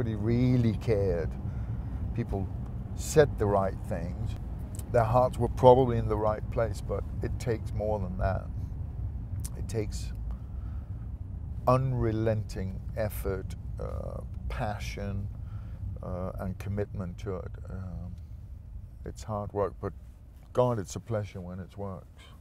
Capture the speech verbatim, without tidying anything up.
everybody really cared. People said the right things. Their hearts were probably in the right place, but it takes more than that. It takes unrelenting effort, uh, passion, uh, and commitment to it. Um, it's hard work, but God, it's a pleasure when it works.